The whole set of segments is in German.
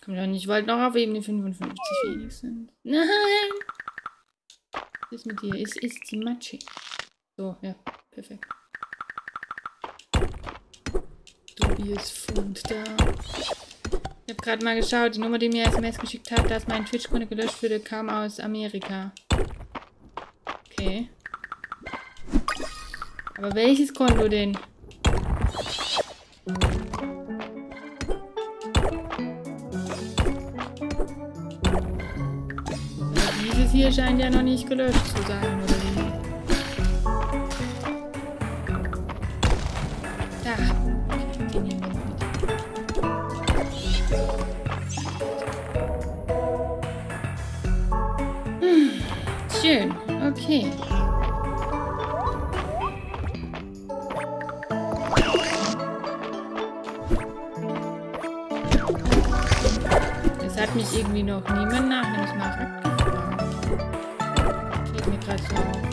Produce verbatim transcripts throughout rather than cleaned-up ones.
Komm schon, ich wollte noch auf Ebene fünfundfünfzig wenigstens. Nein! Was ist mit dir? Es ist die Matsche. So, ja, perfekt. Tobias Fund da. Ich habe gerade mal geschaut, die Nummer, die mir S M S geschickt hat, dass mein Twitch-Konto gelöscht wurde, kam aus Amerika. Okay. Aber welches Konto denn? Aber dieses hier scheint ja noch nicht gelöscht zu sein, oder wie? Da. Okay, den nehmen wir mit. Hm, schön. Okay. Es hat mich irgendwie noch niemand nach einem Smaragd gefragt. Fällt mir gerade so auf.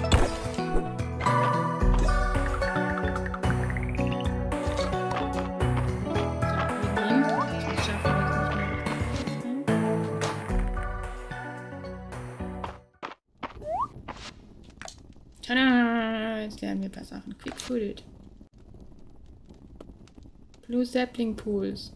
Tada! Jetzt lernen wir ein paar Sachen. Quick-footed. Blue Sapling Pools.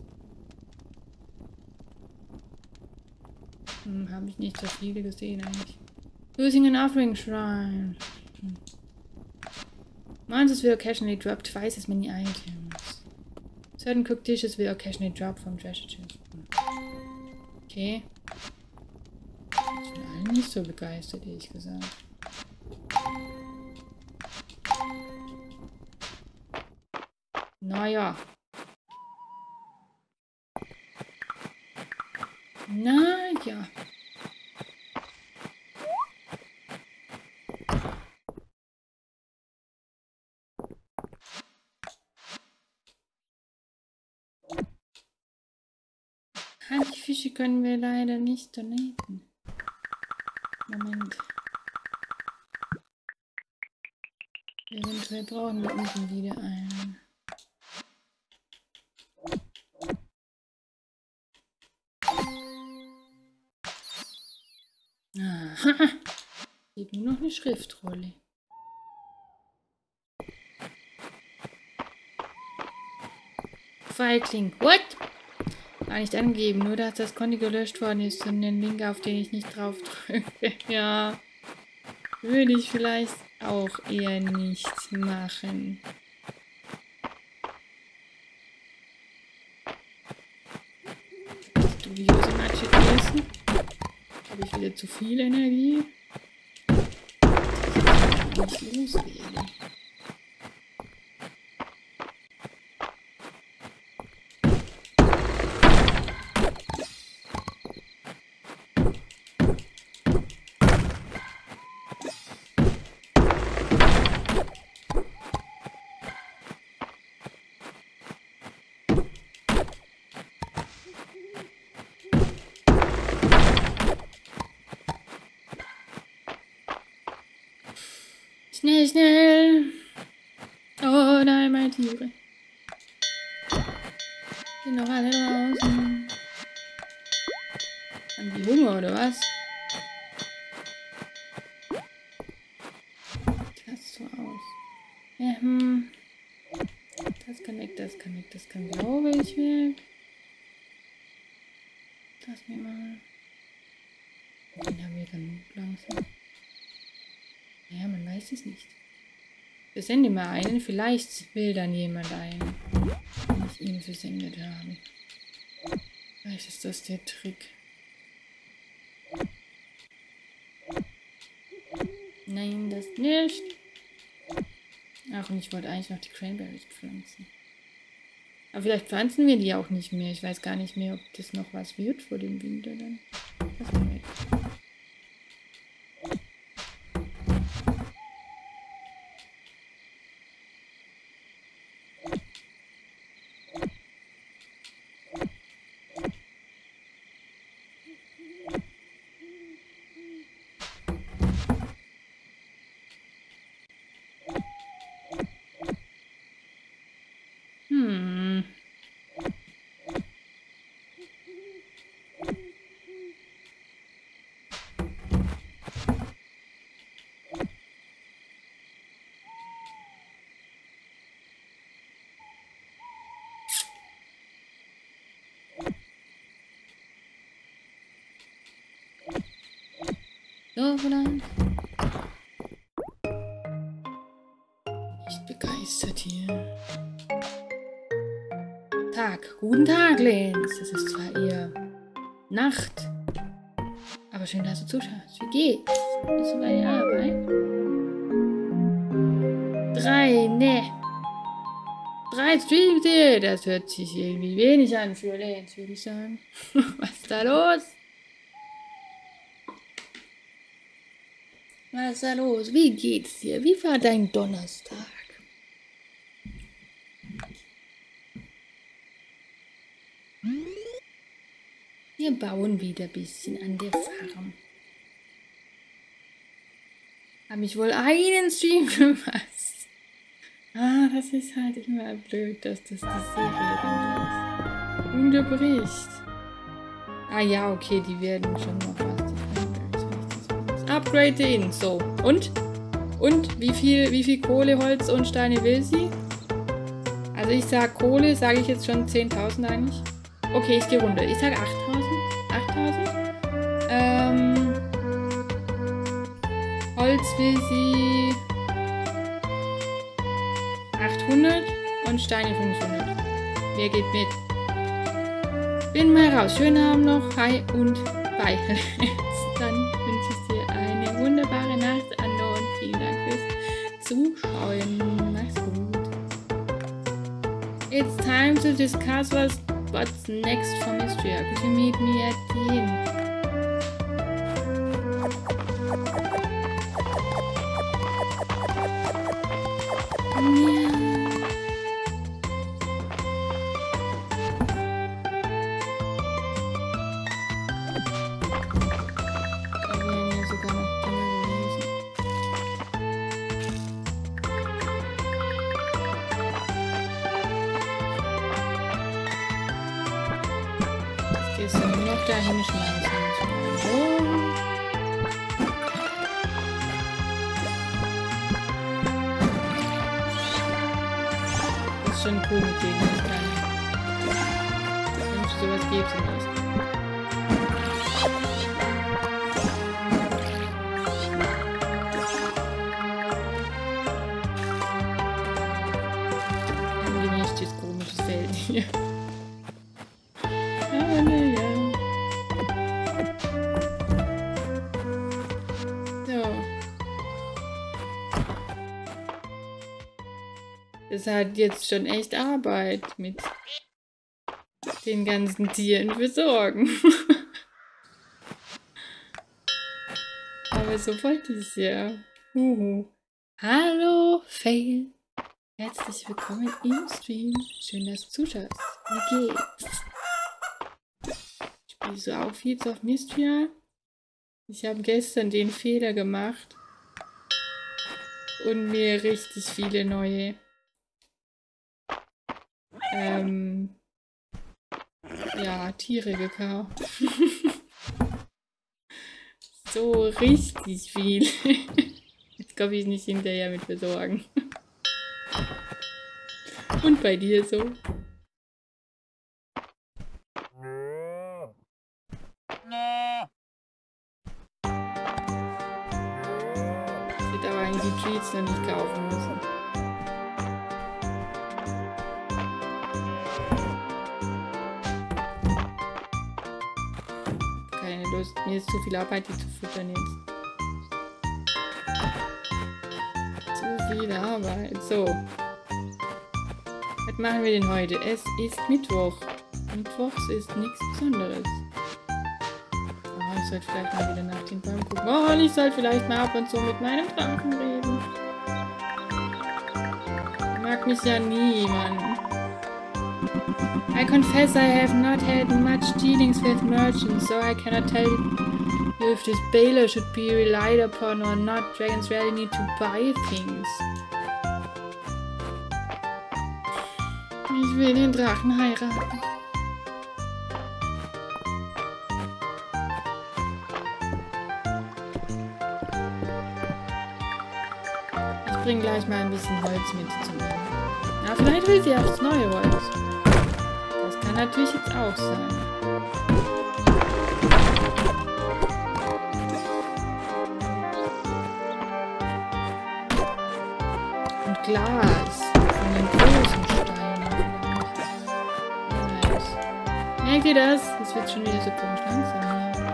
Hm, habe ich nicht so viele gesehen eigentlich. Using an Offering Shrine. Hm. Monsters will occasionally drop twice as many items. Certain cooked dishes will occasionally drop from treasure chest. Okay. Ich bin alle nicht so begeistert, ehrlich gesagt. Naja. Naja. Die Fische können wir leider nicht donaten. Moment. Eventuell brauchen wir unten wieder einen. Aha. Gibt nur noch eine Schriftrolle. Pfeilkling. What? Gar nicht angeben, nur dass das Konto gelöscht worden ist und den Link, auf den ich nicht drauf drücke. Ja. Würde ich vielleicht auch eher nicht machen. Dubiose Matsche essen. Habe ich wieder zu viel Energie? Ich kann nicht losreden. Schnell, schnell! Oh nein, meine Tiere. Sind noch alle draußen. Haben die Hunger oder was? Das so aus. Ja, hm. Das kann weg, das kann weg, das kann, glaube ich, weg. Lass mir mal. Den haben wir genug langsam. Naja, man weiß es nicht. Wir senden mal einen, vielleicht will dann jemand einen, den ich ihm versendet habe. Vielleicht ist das der Trick. Nein, das nicht. Ach, und ich wollte eigentlich noch die Cranberries pflanzen. Aber vielleicht pflanzen wir die auch nicht mehr. Ich weiß gar nicht mehr, ob das noch was wird vor dem Winter dann. Das mal weg. Hm. So vielleicht. Nicht begeistert hier. Tag. Guten Tag, Lenz. Es ist zwar eher Nacht. Aber schön, dass du zuschaust. Wie geht's? Bist du bei der Arbeit? Drei, ne. Drei Streams hier. Das hört sich irgendwie wenig an für Lenz, würde ich sagen. Was ist da los? Was ist da los? Wie geht's dir? Wie war dein Donnerstag? Wir bauen wieder ein bisschen an der Farm. Habe ich wohl einen Stream verpasst? Ah, das ist halt immer blöd, dass das die Serie dann ist. Unterbricht. Ah ja, okay, die werden schon noch was. Upgrade in. So. Und? Und? Wie viel, wie viel Kohle, Holz und Steine will sie? Also ich sag Kohle, sage ich jetzt schon zehntausend eigentlich. Okay, ich gehe runter. Ich sage achttausend. achttausend. Ähm, Holz will sie achthundert und Steine fünfhundert. Wer geht mit? Bin mal raus. Schönen Abend noch. Hi und bye. Dann wünsche ich dir eine wunderbare Nacht, Ando, und vielen Dank fürs Zuschauen. Mach's gut. It's time to discuss what's What's next for Mystria? Could you meet me at the inn? Ja. Da wären ja sogar noch Dinge gewesen. Jetzt nur noch dahin schmeißen. So. Das ist schon cool mit denen, das kann ich. Wenn es sowas gibt, sind das. Dann genießt dieses komisches Feld hier. Es hat jetzt schon echt Arbeit mit den ganzen Tieren besorgen. Aber so wollte ich es ja. Uhu. Hallo, Fail. Herzlich willkommen im Stream. Schön, dass du zuschaust. Wie geht's? Spielst du auch jetzt auf Mystria? Ich habe gestern den Fehler gemacht und mir richtig viele neue Ähm, ja, Tiere gekauft. So richtig viel. Jetzt komme ich nicht hinterher mit besorgen. Und bei dir so? Ich hätte aber eigentlich die Treats noch nicht kaufen müssen. Lust. Mir ist zu viel Arbeit, die zu füttern jetzt. Zu viel Arbeit. So. Was machen wir denn heute? Es ist Mittwoch. Mittwochs ist nichts Besonderes. Oh, ich sollte vielleicht mal wieder nach den Bäumen gucken. Oh, und ich sollte vielleicht mal ab und zu mit meinem Drachen reden. Mag mich ja niemand. I confess I have not had much dealings with merchants, so I cannot tell you if this Baylor should be relied upon or not. Dragons rarely need to buy things. Ich will den Drachen heiraten. Ich bringe gleich mal ein bisschen Holz mit zu mir. Na, vielleicht will sie auch das neue Holz. Kann natürlich jetzt auch sein. Glas. Von den großen Steinen. Nice. Merkt ihr das? Das wird schon wieder so komisch langsam hier.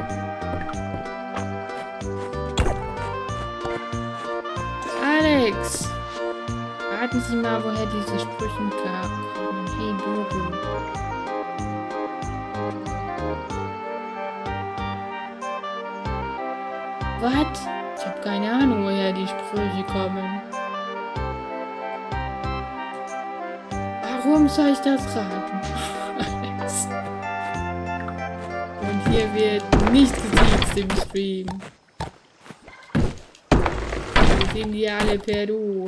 Alex! Raten Sie mal, woher diese Sprüche kommen. Hey, Bobo. Was? Ich habe keine Ahnung, woher die Sprüche kommen. Warum soll ich das raten? Alex. Und hier wird nicht gesiezt im Stream. Wir sind die alle per Du.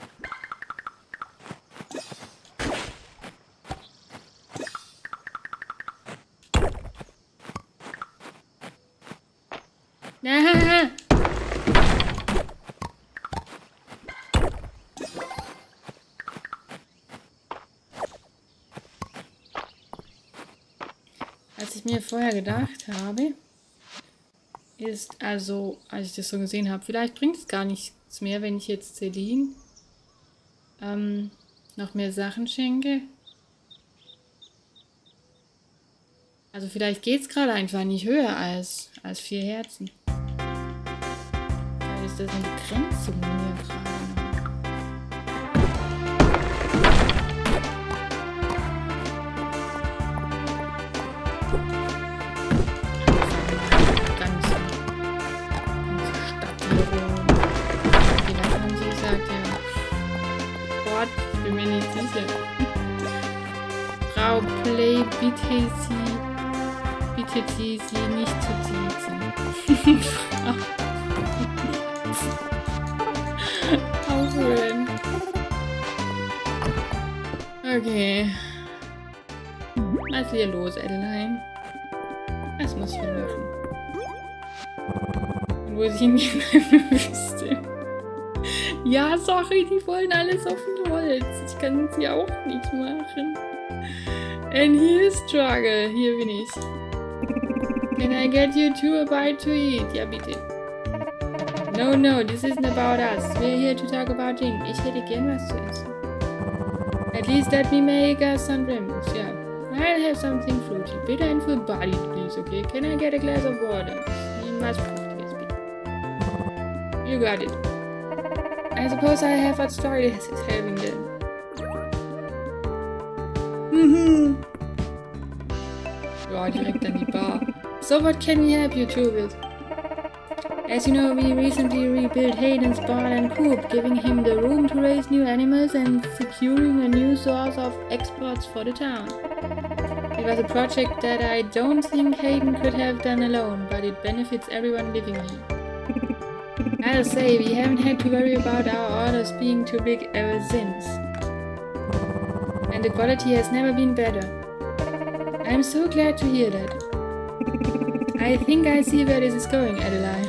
Na. Was ich mir vorher gedacht habe, ist also, als ich das so gesehen habe, vielleicht bringt es gar nichts mehr, wenn ich jetzt Celine ähm, noch mehr Sachen schenke. Also vielleicht geht es gerade einfach nicht höher als, als vier Herzen. Weil ist das eine Begrenzung hier gerade noch. Ganze, ganze Stadt hier rum. Vielleicht haben sie gesagt, ja. Gott, ich bin mir nicht sicher. Frau Play, bitte sie. Bitte sie, sie nicht zu siezen. Aufhören. Okay. Was ist hier los, Adeline? Was muss ich hier machen? Und wo ich hingehen wüsste. Ja, sorry, die wollen alles auf dem Holz. Ich kann sie auch nicht machen. And here's Struggle. Hier bin ich. Can I get you two a bite to eat? Ja, bitte. No, no, this isn't about us. We're here to talk about Jing. Ich hätte gern was zu essen. At least let me make us some drinks. Yeah. I'll have something fruity. Bitter and full bodied, please, okay? Can I get a glass of water? You must fruit, yes, bitte. You got it. I suppose I have what started having them. Mhm. Ja, direkt an die Bar. So what can we help you two with? As you know, we recently rebuilt Hayden's barn and coop, giving him the room to raise new animals and securing a new source of exports for the town. It was a project that I don't think Hayden could have done alone, but it benefits everyone living here. I'll say, we haven't had to worry about our orders being too big ever since. And the quality has never been better. I'm so glad to hear that. I think I see where this is going, Adeline.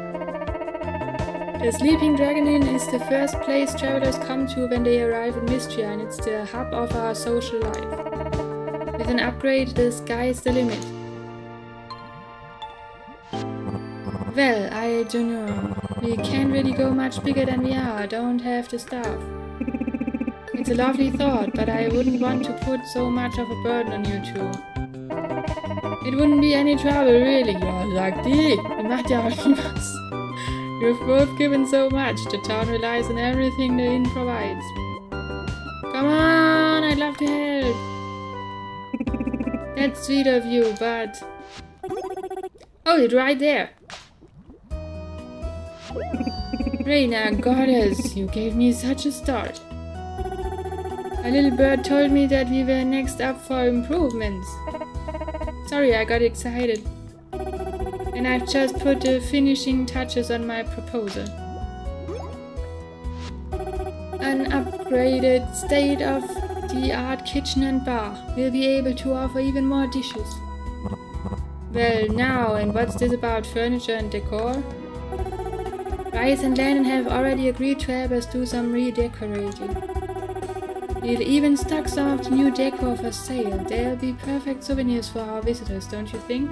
The Sleeping Dragon Inn is the first place travelers come to when they arrive in Mystria, and it's the hub of our social life. With an upgrade, the sky's the limit. Well, I don't know. We can't really go much bigger than we are, don't have the staff. It's a lovely thought, but I wouldn't want to put so much of a burden on you two. It wouldn't be any trouble, really. Ja, sagt die. Die macht ja auch nie was. You've both given so much. The town relies on everything the inn provides. Come on, I'd love to help. That's sweet of you, but... Oh, it's right there. Reina, goddess, you gave me such a start. A little bird told me that we were next up for improvements. Sorry, I got excited. And I've just put the finishing touches on my proposal. An upgraded state-of-the-art kitchen and bar. We'll be able to offer even more dishes. Well, now, and what's this about furniture and decor? Rice and Landon have already agreed to help us do some redecorating. We'll even stock some of the new decor for sale. They'll be perfect souvenirs for our visitors, don't you think?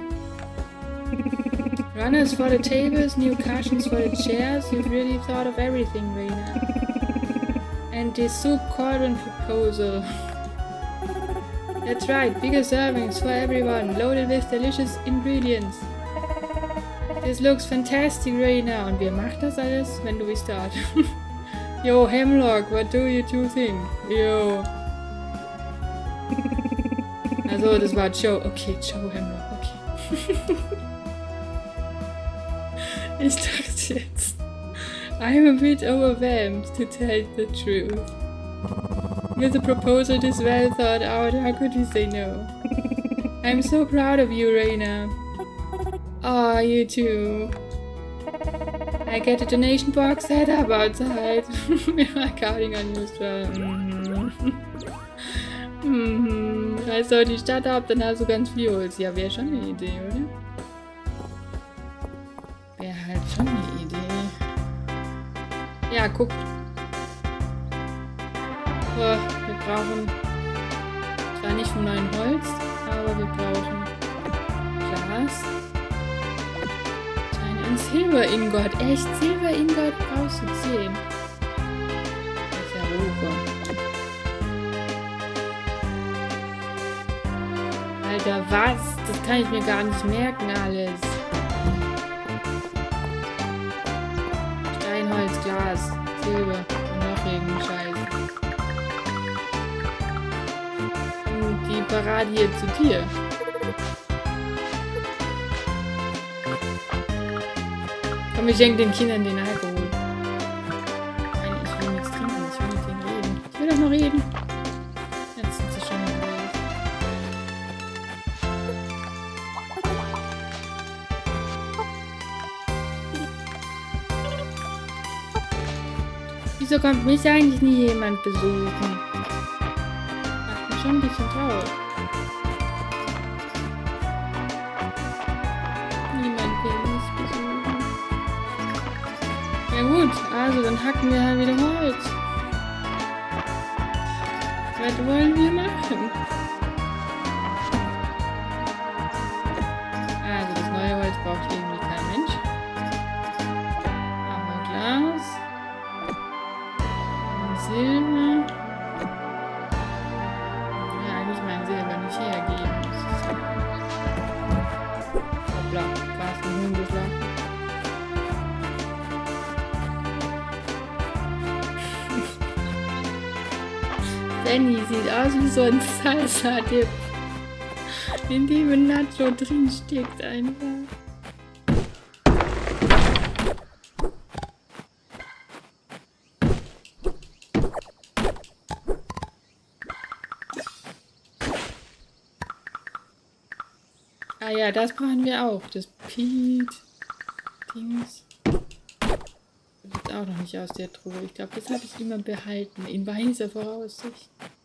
Runners for the tables, new cushions for the chairs. You've really thought of everything, Reina. And this soup cauldron proposal. That's right, bigger servings for everyone, loaded with delicious ingredients. This looks fantastic, Raina. Und wer macht das alles, wenn du restart? Yo, Hemlock, what do you two think? Yo. Also, das war Joe. Okay, Joe Hemlock, okay. Ich dachte jetzt. I'm a bit overwhelmed, to tell the truth. With a proposal this well thought out, how could we say no? I'm so proud of you, Raina. Aw, oh, you too. I get a donation box set up outside. We are counting on you as well. Mhm. Mhm. Also die Stadt ab, dann hast du ganz viel Holz. Ja, wäre schon eine Idee, oder? Wäre halt schon eine Idee. Ja, guck. Oh, wir brauchen zwar nicht vom neuen Holz, aber wir brauchen Glas. Ein Silber Ingot. Echt? Silber Ingot brauchst du zehn. Das ist ja Rohre. Alter, was? Das kann ich mir gar nicht merken, alles. Steinholz, Glas, Silber und noch irgendein Scheiß. Und die Parade hier zu dir. Komm, ich schenke den Kindern den Alkohol. Nein, ich will nichts trinken, ich will mit denen reden. Ich will doch noch reden. Jetzt sind sie schon dabei. Wieso kommt mich eigentlich nie jemand besuchen? Macht mich schon ein bisschen traurig. Niemand will mich besuchen. Ja gut, also dann hacken wir halt wieder Holz. Was wollen wir machen? Also das neue Holz braucht irgendwie kein Mensch. Aber Glas. Und Silber. Ja, eigentlich mein Silber nicht hergeben. Hoppla, war es ein Huhn geschlagen? Danny sieht aus wie so ein Salsa-Dip, in dem ein Nacho drin steckt einfach. Ah ja, das brauchen wir auch. Das Pete-Dings. Das ist auch noch nicht aus der Truhe. Ich glaube, das habe ich immer behalten. In weiser Voraussicht.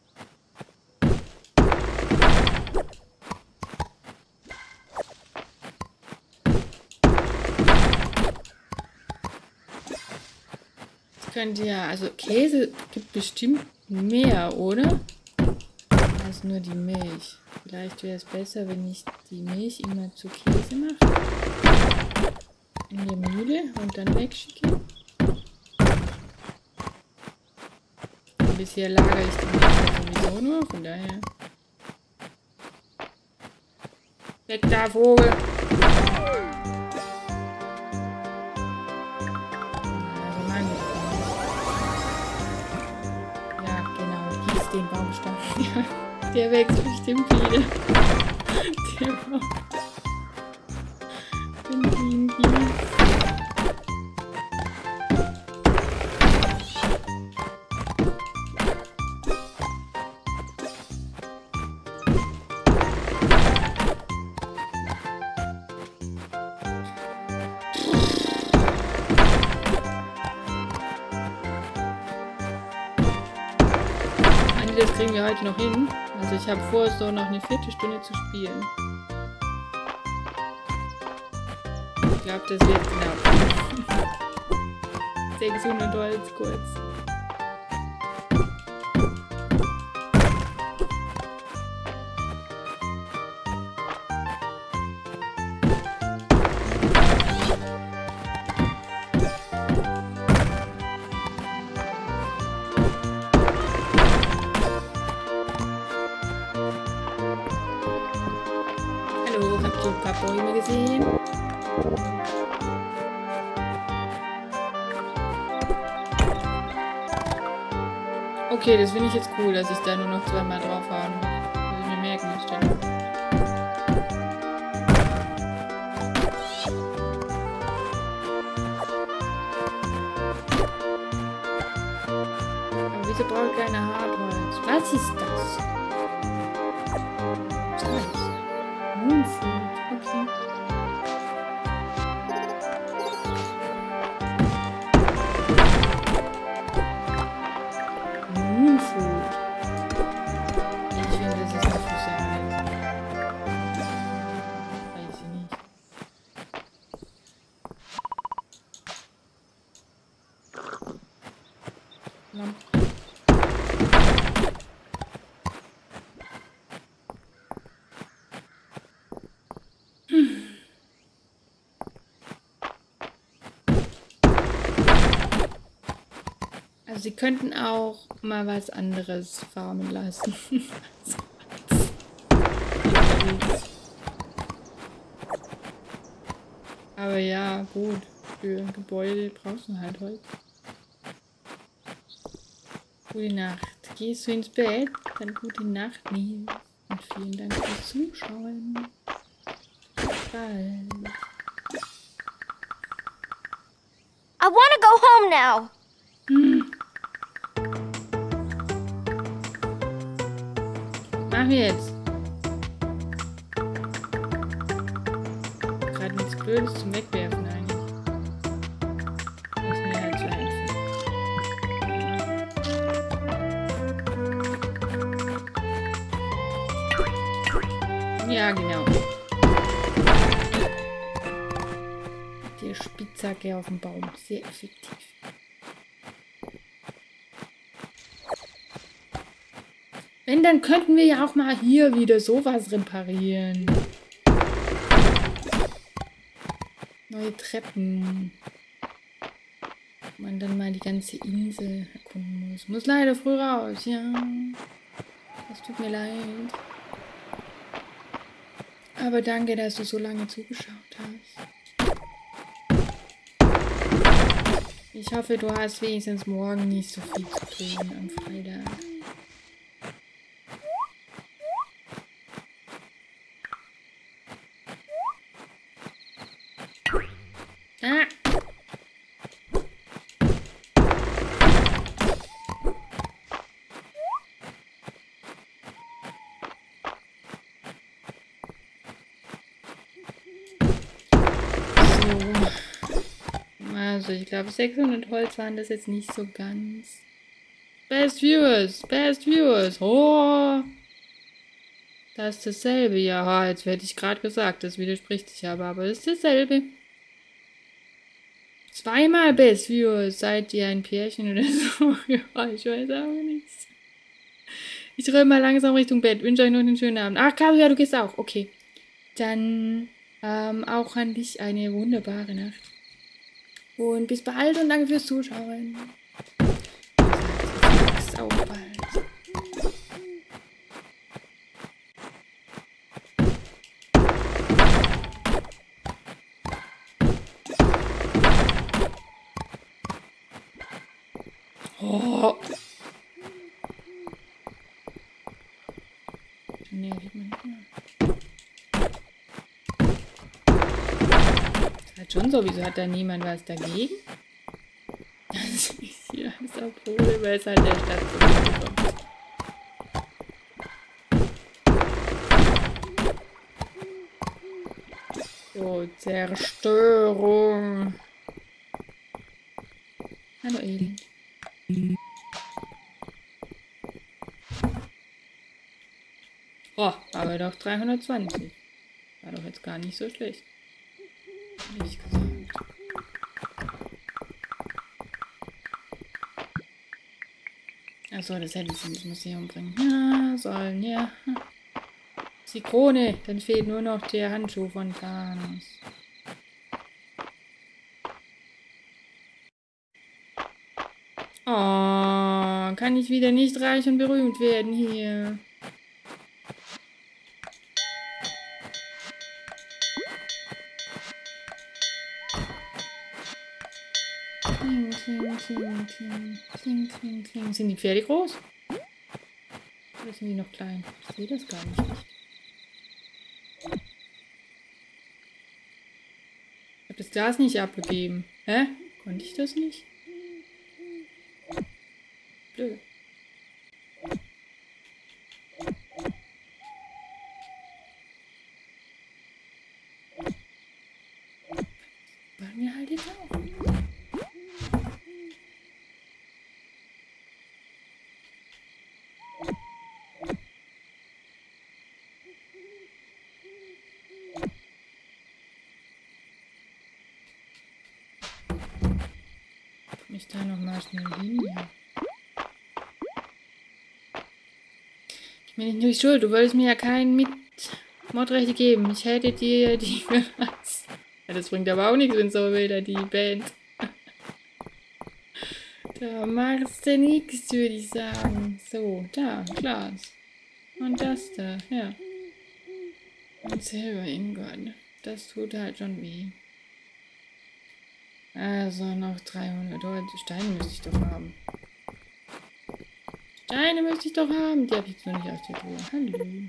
Das könnte ja, also Käse gibt bestimmt mehr, oder? Als nur die Milch. Vielleicht wäre es besser, wenn ich die Milch immer zu Käse mache. In die Mühle und dann wegschicke. Bisher lagere ich die Milch sowieso nur, von daher. Weg da, Vogel! Also mag ich nicht. Ja, genau, gieß den Baumstamm. Der wächst bestimmt wieder. Der Baum. Wenn ich ihn gieße. Das kriegen wir heute noch hin. Also ich habe vor, so noch eine Viertelstunde zu spielen. Ich glaube, das wird knapp. sechshundert Holz kurz. ein paar Bäume gesehen. Okay, das finde ich jetzt cool, dass ich da nur noch zweimal draufhauen muss. Muss ich mir merken, das steht. Aber wieso brauche ich keine Hartholz? Was ist das? Was ist das? Moonfood, okay. Moonfood. Ich finde, das ist nicht so sehr alt. Weiß ich nicht. Lampe. Also sie könnten auch mal was anderes farmen lassen. Aber ja, gut. Für Gebäude brauchst du halt Holz. Gute Nacht. Gehst du ins Bett? Dann gute Nacht, Nils. Und vielen Dank fürs Zuschauen. Bis bald. I want to go home now. Hm. Mach jetzt. Gerade nichts Blödes zum Wegwerfen eigentlich. Muss mir halt so einfach. Ja, genau. Die Spitzhacke auf dem Baum. Sehr effektiv. Wenn, dann könnten wir ja auch mal hier wieder sowas reparieren. Neue Treppen. Wo man dann mal die ganze Insel erkunden muss. Muss leider früh raus, ja. Das tut mir leid. Aber danke, dass du so lange zugeschaut hast. Ich hoffe, du hast wenigstens morgen nicht so viel zu tun am Freitag. Ah. Also, ich glaube, sechshundert Holz waren das jetzt nicht so ganz. Best Viewers, Best Viewers. Oh, das ist dasselbe. Ja, jetzt hätte ich gerade gesagt, das widerspricht sich aber, aber es ist dasselbe. Zweimal Best Viewers. Seid ihr ein Pärchen oder so? Ja, ich weiß auch nicht. Ich räume mal langsam Richtung Bett. Wünsche euch noch einen schönen Abend. Ach, Caro, ja, du gehst auch. Okay. Dann ähm, auch an dich eine wunderbare Nacht. Und bis bald und danke fürs Zuschauen. Bis auch bald. Oh. Nervig manchmal. Ist halt schon so, wieso hat da niemand was dagegen? Das ist hier alles auf Pole, weil es halt der Stadt zurückkommt. So, Zerstörung. Hallo Elin. Oh, aber doch dreihundertzwanzig. War doch jetzt gar nicht so schlecht. Ehrlich gesagt. Achso, das hätte sie ins Museum bringen. Ja, sollen, ja. Die Krone, dann fehlt nur noch der Handschuh von Thanos. Oh, kann ich wieder nicht reich und berühmt werden hier. kling, kling, kling, kling, kling, kling. Sind die Pferde groß? Oder sind die noch klein? Ich sehe das gar nicht richtig. Ich habe das Glas nicht abgegeben. Hä? Konnte ich das nicht? Blöd. Waren wir halt jetzt auch. Ich da noch mal schnell hin. Ja. Ich bin nicht schuld. Du wolltest mir ja keinen mit Mordrechte geben. Ich hätte dir die gelassen. Ja, das bringt aber auch nichts, wenn so wieder die Band. Da machst du nichts, würde ich sagen. So, da, Glas. Und das da, ja. Und Silber Ingot. Das tut halt schon weh. Also noch dreihundert. Steine müsste ich doch haben. Steine müsste ich doch haben. Die habe ich jetzt noch nicht aus der Truhe. Hallo.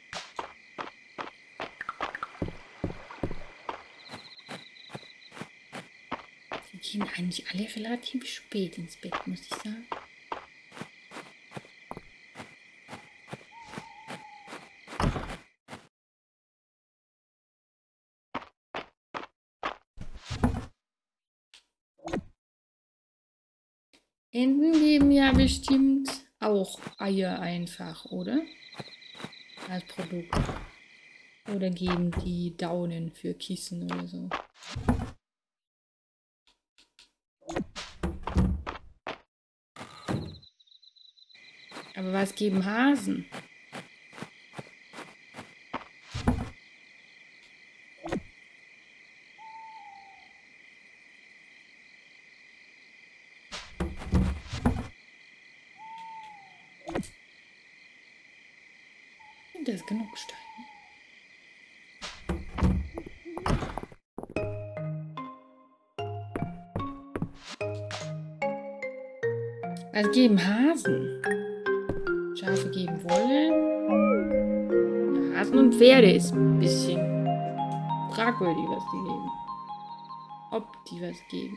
Die gehen eigentlich alle relativ spät ins Bett, muss ich sagen. Enten geben ja bestimmt auch Eier einfach, oder? Als Produkt. Oder geben die Daunen für Kissen oder so. Aber was geben Hasen? Das ist genug Steine. Was geben Hasen? Schafe geben Wolle. Ja, Hasen und Pferde ist ein bisschen fragwürdig, was die geben. Ob die was geben.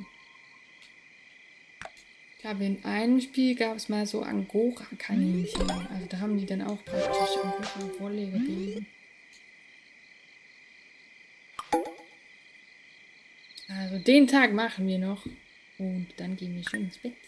Ich glaube, in einem Spiel gab es mal so Angora-Kaninchen. Also da haben die dann auch praktisch Angora-Wolle gegeben. Also den Tag machen wir noch. Und dann gehen wir schon ins Bett.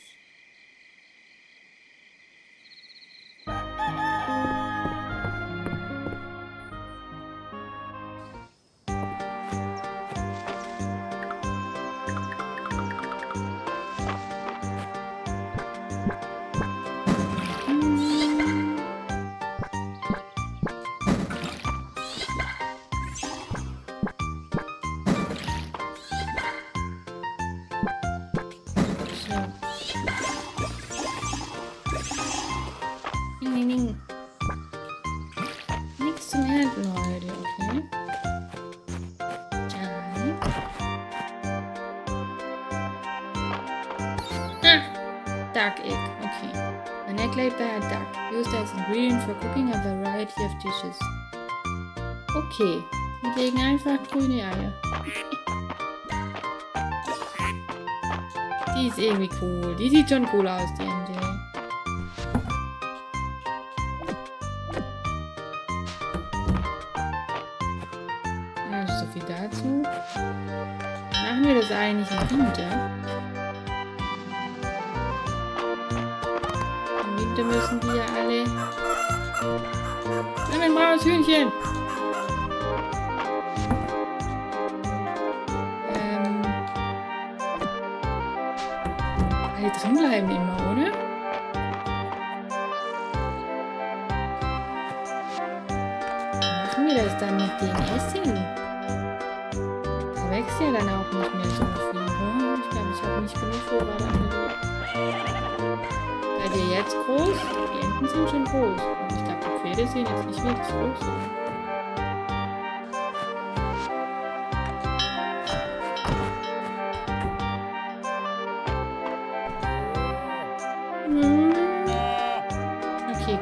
Nichts zum Ernten heute, okay? Dann. Ah, duck egg, okay. An egg laid by a duck, used as ingredient for cooking a variety of dishes. Okay, wir legen einfach grüne Eier. Die ist irgendwie cool. Die sieht schon cool aus, die Ente. Also so viel dazu. Machen wir das eigentlich im Winter? Im Winter müssen die ja alle... Nimm ein braunes Hühnchen! Drin bleiben immer, oder? Machen wir das dann mit dem Essen? Da wächst ja dann auch nicht mehr so viel. Hm? Ich glaube, ich habe nicht genug Vorrat angelegt. Seid ihr jetzt groß? Die Enten sind schon groß. Und ich glaube, die Pferde sehen jetzt nicht wirklich groß aus.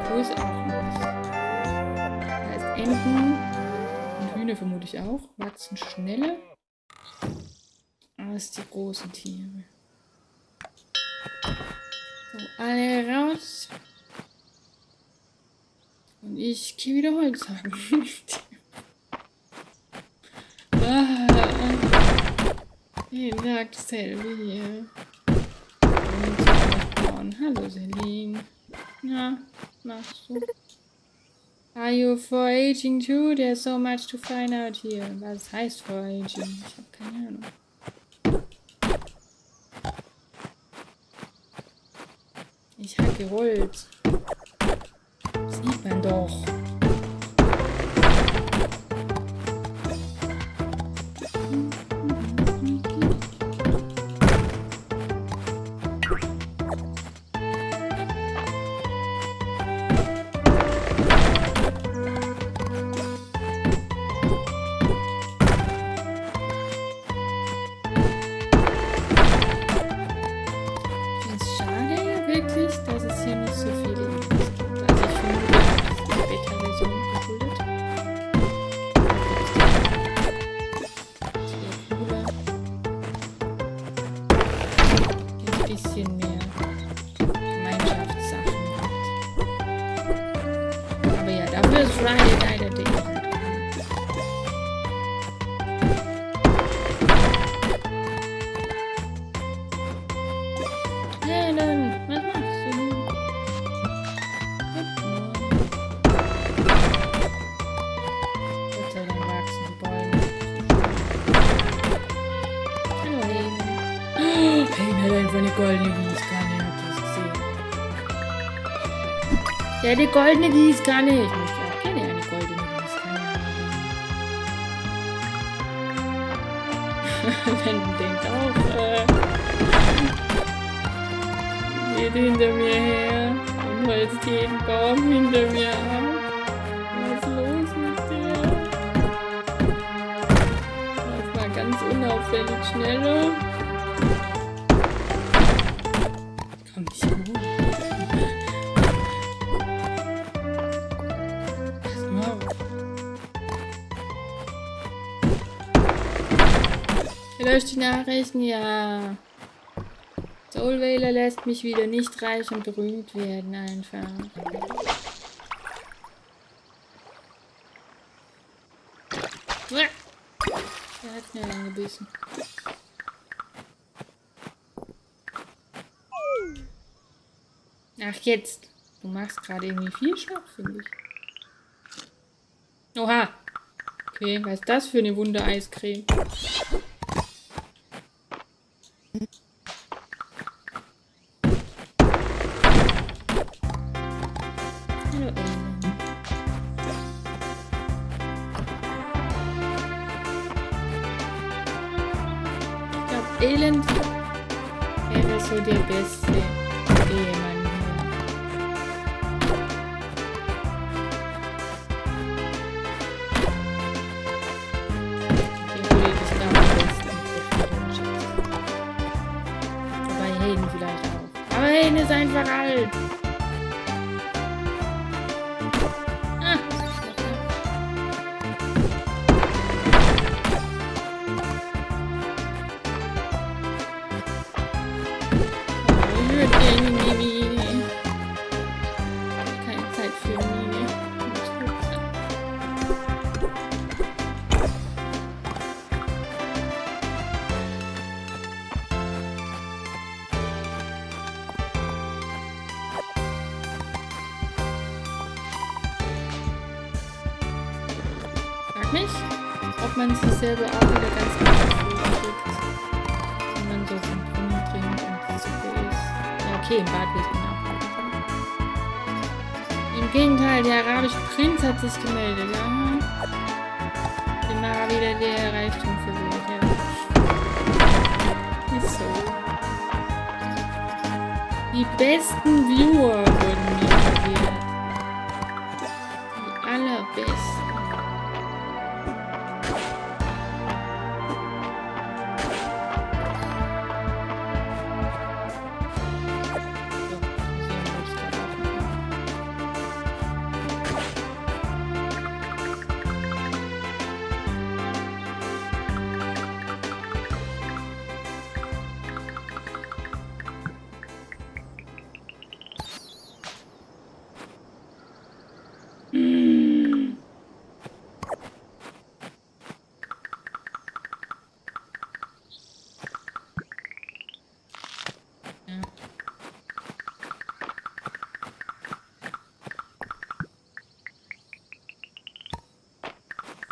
Wo ist auch nichts. Da ist Enten und Hühner vermute ich auch. Wachsen schneller als die großen Tiere. So, alle raus. Und ich gehe wieder Holz haben. ah, jeden Tag dasselbe hier. Und hallo Celine. Na, machst du? Are you foraging too? There's so much to find out here. Was heißt foraging? Ich habe keine Ahnung. Ich hacke Holz. Sieht man doch. Dass es hier nicht so viele Infos gibt. Also ich finde, das ist die Beta-Version geschuldet. Das wäre cooler. Ein bisschen mehr Gemeinschaftssachen hat. Aber ja, dafür ist Friday leider der Inhalt. Helen, was machst du? Gott sei Dank wachsen die Bäume. Hallo Helen. Oh, Helen hat einfach eine goldene Gießkanne. Habt ihr das gesehen? Der hat eine goldene Gießkanne. Ich möchte auch gerne eine goldene Gießkanne haben. Dann denkt auch, äh, geht hinter mir her und holzt jeden Baum hinter mir ab. Was ist los mit dir? Lauf mal ganz unauffällig schneller. Komm nicht hoch. Pass mal auf. Löscht die Nachrichten? Ja. Soul Whaler lässt mich wieder nicht reich und berühmt werden, einfach. Uah. Der hat schnell angebissen. Ach, jetzt. Du machst gerade irgendwie viel scharf, finde ich. Oha. Okay, was ist das für eine Wunder-Eiscreme? Elend wäre so der beste Ehemann hier. Der Kollege ist da am besten. Wobei Hayden vielleicht auch. Aber Hayden ist einfach alt. Ah. Keine Zeit für Mini. Frag mich, ob man sich selber auch wieder ganz anders fühlt, wenn man so von Brunnen trinkt und die Suppe isst. Ja, okay, im Bad will ich mir auch. Im Gegenteil, der arabische Prinz hat sich gemeldet, ja. Dem war wieder der Reichtum verwirrt, ja. Ist so. Die besten Viewer wurden mir verwirrt. Die allerbesten.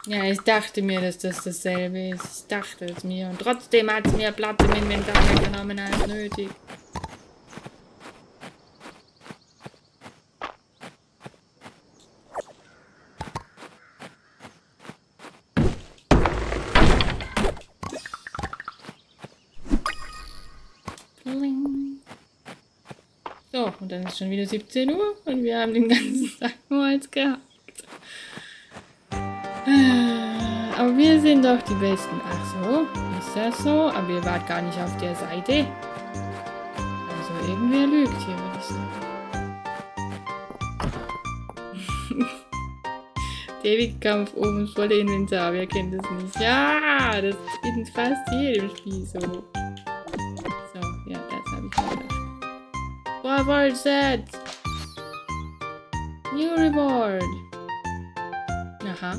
Ja, ich dachte mir, dass das dasselbe ist. Ich dachte es mir. Und trotzdem hat es mir Platz im Inventar genommen als nötig. So, und dann ist schon wieder siebzehn Uhr und wir haben den ganzen Tag nur Holz gehabt. Aber wir sind doch die Besten. Ach so, ist das so? Aber ihr wart gar nicht auf der Seite. Also irgendwer lügt hier, würde ich sagen. David-Kampf oben ins volle Inventar, wer kennt das nicht? Ja, das ist in fast jedem Spiel so. So, ja, das habe ich auch. Forward set! New reward! Aha.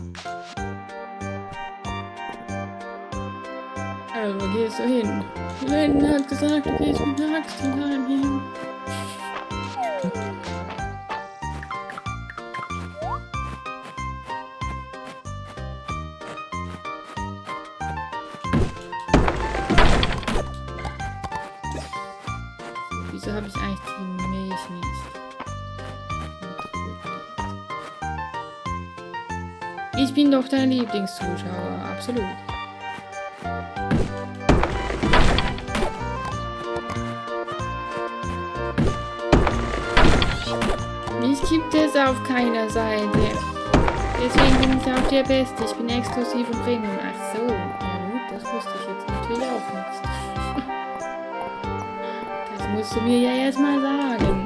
Also, wo gehst du hin? Lennon hat gesagt, du gehst mit der Axt hinein. Wieso habe ich eigentlich die Milch nicht? Ich bin doch dein Lieblingszuschauer, absolut. Mich gibt es auf keiner Seite. Deswegen bin ich auch der Beste. Ich bin exklusiv und Premium. Ach so. Ja gut, das wusste ich jetzt natürlich auch nicht. Das musst du mir ja erstmal sagen.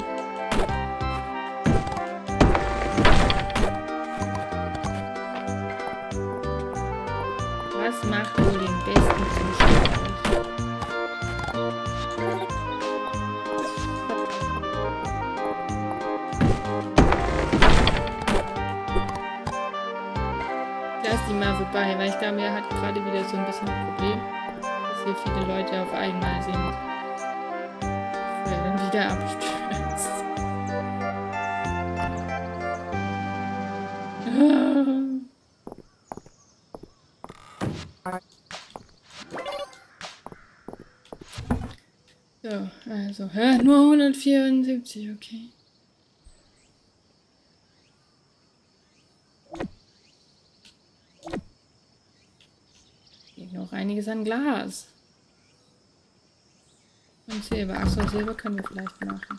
Was macht wohl den besten Zuschauer? Lass die mal vorbei, weil ich glaube, er hat gerade wieder so ein bisschen ein Problem, dass hier viele Leute auf einmal sind. Bevor er dann wieder abstürzt. So, also, hä? Nur hundertvierundsiebzig, okay. Hier noch einiges an Glas. Und Silber. Achso, Silber können wir vielleicht machen.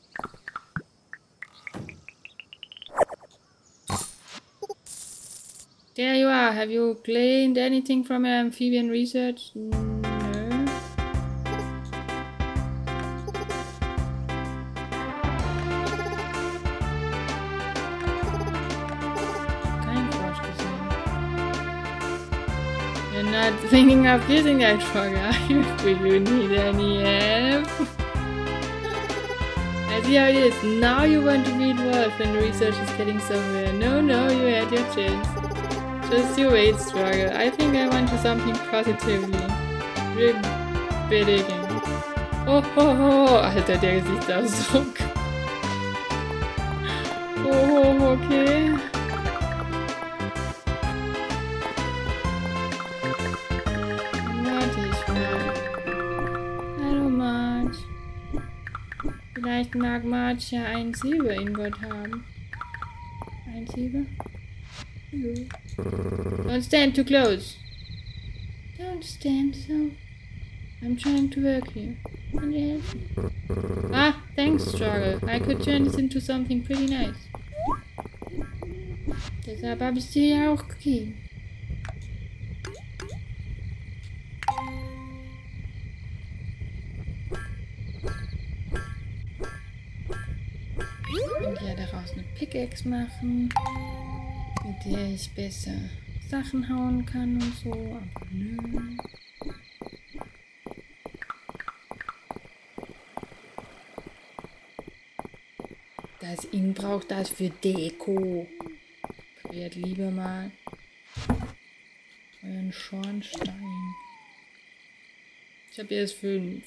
There you are. Have you gleaned anything from your amphibian research? No. Not thinking of using that program. Will you need any help? I see how it is. Now you want to beat Wolf when the research is getting somewhere. No, no, you had your chance. Just you wait, struggle. I think I want to something positively. Ribbitting. Oh, ho, ho. Alter, der Gesichtsausdruck. Oh, ho, okay. Vielleicht mag Marge ja einen Silber-Ingot haben. Ein Silber? Hallo. Don't stand too close. Don't stand so. I'm trying to work here. Can you help me? Ah, thanks, Struggle. I could turn this into something pretty nice. Deshalb habe ich dir ja auch gegeben. Und ja daraus eine Pickaxe machen, mit der ich besser Sachen hauen kann und so, aber nö. Das Ing braucht das für Deko. Probiert lieber mal euren Schornstein. Ich habe erst fünf.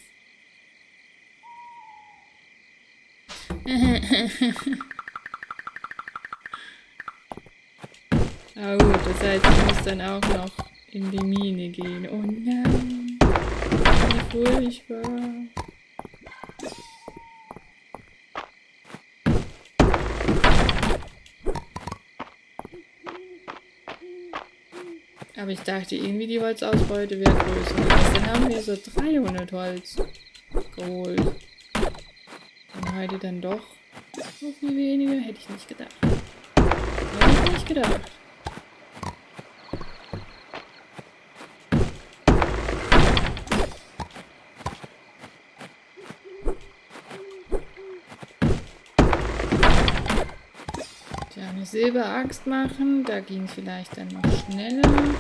Ah gut, das heißt, ich muss dann auch noch in die Mine gehen. Oh nein. Wie furchtbar. Aber ich dachte irgendwie, die Holzausbeute wäre größer. Dann haben wir so dreihundert Holz geholt. Und heute dann doch so viel weniger. Hätte ich nicht gedacht. Hätte ich nicht gedacht. Ja, eine Silberaxt machen. Da ging es vielleicht dann noch schneller.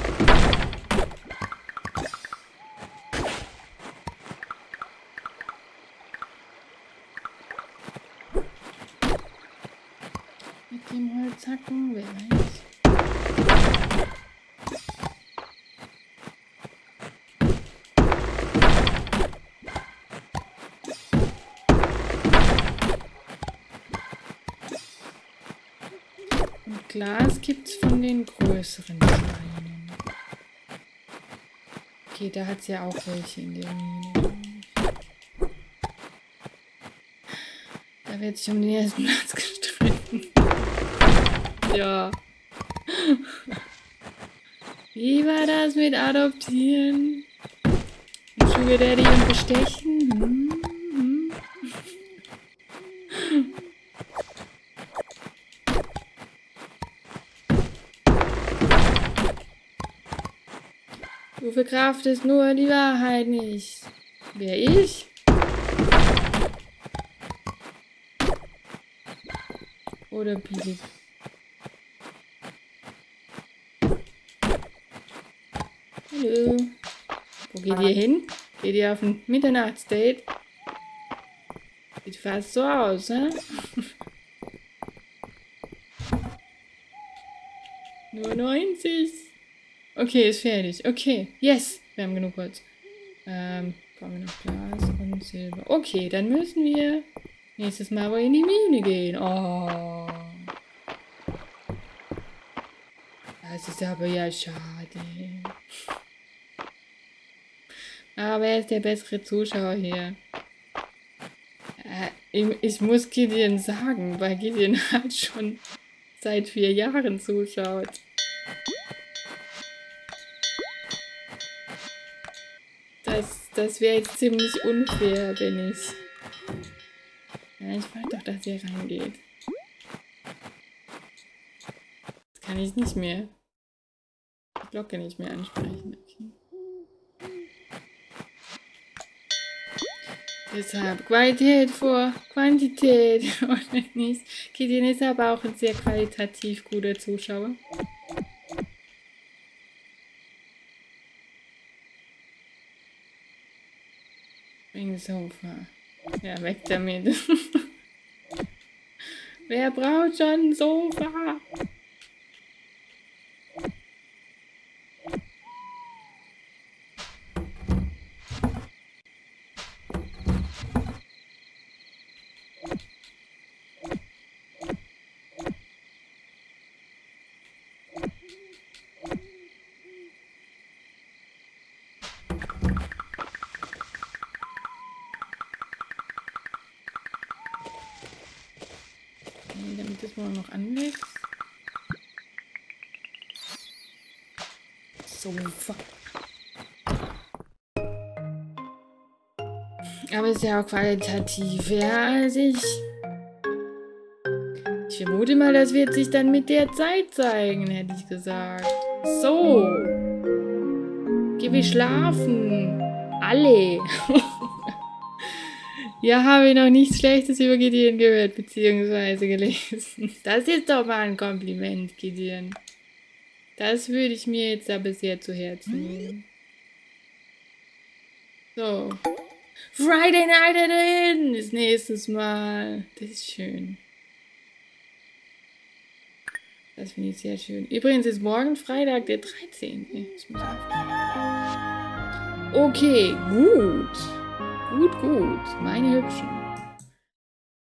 Mit dem Holzhacken, wer weiß. Und Glas gibt es von den größeren Steinen. Okay, da hat es ja auch welche in der Mine. Da wird sich um den ersten Platz gestritten. Ja. Wie war das mit Adoptieren? Und Sugar Daddy und Bestechen? Hm, hm. Du verkraftest nur die Wahrheit nicht. Wer ich? Oder Billy? Hallo. Wo geht ihr hin? Geht ihr auf ein Mitternachtsdate? Sieht fast so aus, hä? Nur neunzig. Okay, ist fertig. Okay, yes. Wir haben genug Holz. Ähm, brauchen wir noch Glas und Silber. Okay, dann müssen wir nächstes Mal wohl in die Mine gehen. Oh. Das ist aber ja schade. Aber wer ist der bessere Zuschauer hier? Äh, ich, ich muss Gideon sagen, weil Gideon halt schon seit vier Jahren zuschaut. Das, das wäre jetzt ziemlich unfair, wenn ich... Ja, ich wollte doch, dass ihr reingeht. Das kann ich nicht mehr. Die Glocke nicht mehr ansprechen. Okay. Deshalb Qualität vor Quantität. Oder nicht? Gideon ist aber auch ein sehr qualitativ guter Zuschauer. Wegen Sofa. Ja, weg damit. Wer braucht schon ein Sofa? Damit das mal noch anwächst. Sofa. Aber ist ja auch qualitativ, ja, also ich... Ich vermute mal, das wird sich dann mit der Zeit zeigen, hätte ich gesagt. So. Geh wir schlafen. Alle. Ja, habe ich noch nichts Schlechtes über Gideon gehört, beziehungsweise gelesen. Das ist doch mal ein Kompliment, Gideon. Das würde ich mir jetzt aber sehr zu Herzen nehmen. So. Friday Night at the Inn ist nächstes Mal. Das ist schön. Das finde ich sehr schön. Übrigens ist morgen Freitag der dreizehnte Okay, gut. Gut, gut. Meine Hübschen.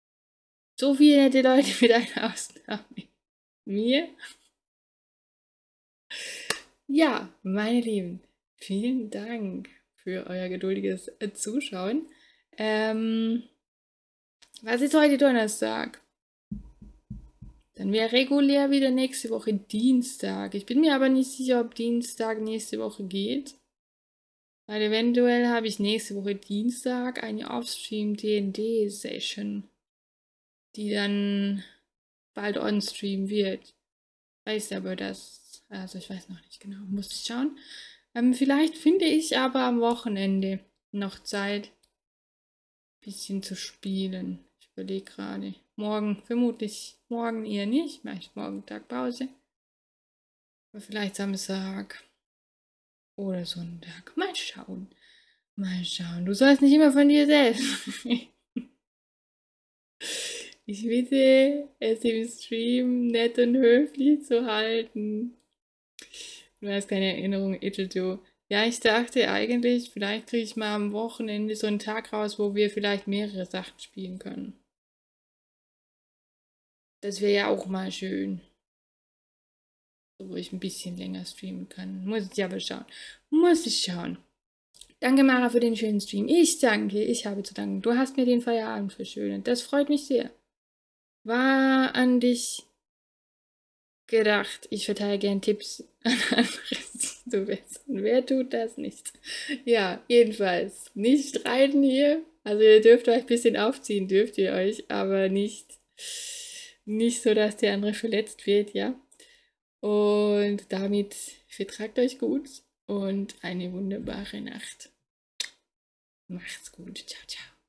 So viele nette Leute mit einer Ausnahme. Mir? Ja, meine Lieben, vielen Dank für euer geduldiges äh, Zuschauen. Ähm, was ist heute Donnerstag? Dann wäre regulär wieder nächste Woche Dienstag. Ich bin mir aber nicht sicher, ob Dienstag nächste Woche geht. Weil eventuell habe ich nächste Woche Dienstag eine Offstream-D und D-Session, die dann bald on-stream wird. Weiß aber das, also ich weiß noch nicht genau, muss ich schauen. Ähm, vielleicht finde ich aber am Wochenende noch Zeit, ein bisschen zu spielen. Ich überlege gerade. Morgen, vermutlich morgen eher nicht, mache ich morgen Tagpause. Aber vielleicht Samstag oder Sonntag. Mal schauen. Mal schauen. Du sollst nicht immer von dir selbst. Ich bitte, es im Stream nett und höflich zu halten. Du hast keine Erinnerung, Igeldo. Ja, ich dachte eigentlich, vielleicht kriege ich mal am Wochenende so einen Tag raus, wo wir vielleicht mehrere Sachen spielen können. Das wäre ja auch mal schön. Wo ich ein bisschen länger streamen kann. Muss ich aber schauen. Muss ich schauen. Danke, Mara, für den schönen Stream. Ich danke, ich habe zu danken. Du hast mir den Feierabend verschönert. Das freut mich sehr. War an dich gedacht. Ich verteile gern Tipps an andere, sich zu bessern. Wer tut das nicht? Ja, jedenfalls. Nicht streiten hier. Also ihr dürft euch ein bisschen aufziehen, dürft ihr euch, aber nicht, nicht so, dass der andere verletzt wird, ja. Und damit vertragt euch gut und eine wunderbare Nacht. Macht's gut. Ciao, ciao.